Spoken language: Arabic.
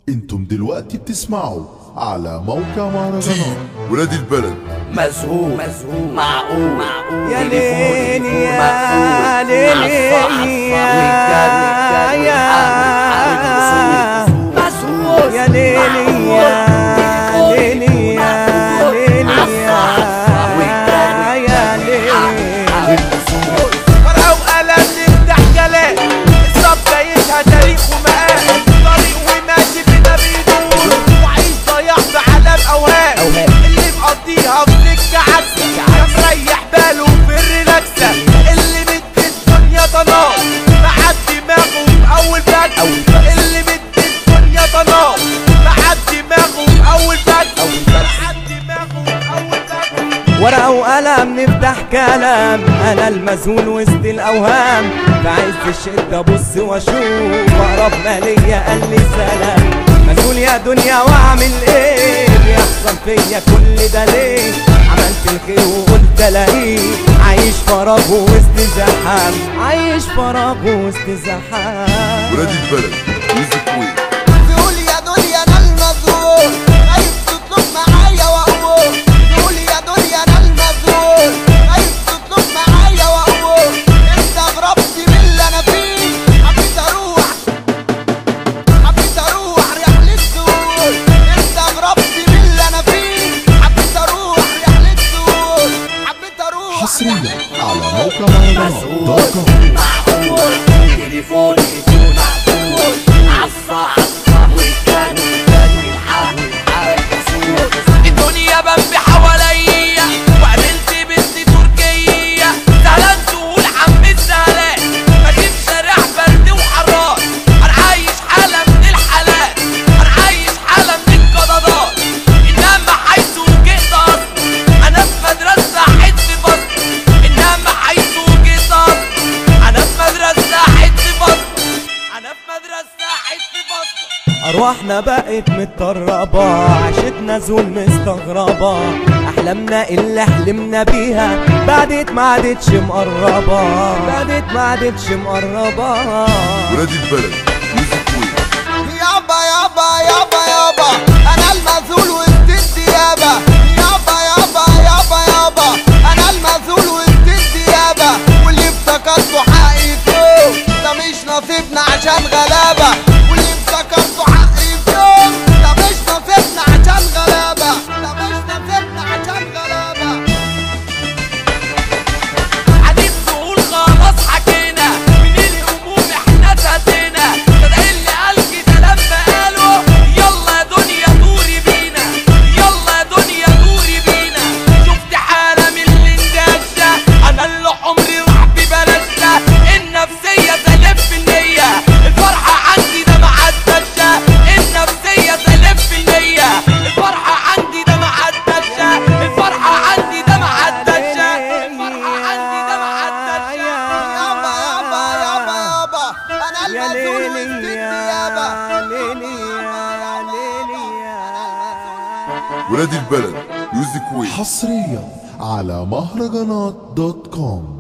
انتم دلوقتي بتسمعوا على موقع مهرجانات ولاد البلد. مزهوق معقول يا ليلي يا ليلي يا ليلي يا ليلي يا ليلي ورقة وقلم نفتح كلام الصف جايزها تاريخ ومقام طريق وماشي بينا بيدور وعيش ضياع بعالم اوهام اللي مقضيها في سكة عكسة يا مريح باله في الريلاكسة اللي مدي الدنيا طناش معاد دماغه في اول باك اللي مدي الدنيا طناش معاد دماغه في اول باك ورقة وقلم نفتح كلام انا المذهول وسط الاوهام في عز الشدة بص واشوف اقرب ما ليا قال لي سلام مذهول يا دنيا واعمل ايه بيحصل فيا كل ده ليه عملت الخير وقلت الاقيه عايش فراغ وسط زحام عايش فراغ وسط زحام ولاد البلد ميوزك ويف. تقول يا دنيا انا المذهول عايز تطلب معايا واقول تقول يا دنيا انا المذهول عايز تطلب معايا واقول استغربت من اللي انا فيه حبيت اروح رحلة دول استغربت من اللي انا فيه حبيت اروح رحلة دول حبيت اروح حصريا على موقع مهرجانات.com. معقول تليفوني يكون مقفول عالصح والكان الدنيا بمبي حواليا وقابلت بنت تركية زعلان تقول عم الزهلان بجيب شارع برد وحران انا عايش حالة من الحالات انا عايش حالة من القضاضات انما حيث جئت اصل انا في مدرسة حد فصل انما حيث جئت اصل انا في مدرسة حد فصل انا في مدرسة حد فصل أرواحنا بقت متطربة عشتنا زول مستغربة أحلامنا اللي حلمنا بيها بعدت ما عادتش مقربة ولاد البلد ميوزك ويف. يابا انا المذهول وسط الديابة يابا انا المذهول وسط الديابة واللي افتكرته حقيقته ده مش نصيبنا عشان غلابة واللي افتكرته حقيقته ده مش نصيبنا عشان غلابة عديد تقول خلاص حكينا من الهموم احنا اتهدينا ده اللي قال كده لما قالوا يلا يا دنيا دوري بينا يلا يا دنيا دوري بينا شفت حالة من الاندهاشة انا اللي عمري راح ببلاشة النفسية سالب في النية الفرحة عندي ده معدتشة النفسية سالب في النية الفرحة عندي ده معدتشة الفرحة عندي ده معدتشة الفرحة عندي ده معدتشة يابا انا يا المذهول ليلي وسط يا الديابة ليلي ولاد البلد ميوزك ويف. حصريا على مهرجانات.com.